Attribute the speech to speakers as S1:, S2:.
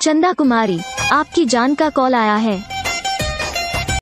S1: चंदा कुमारी, आपकी जान का कॉल आया है।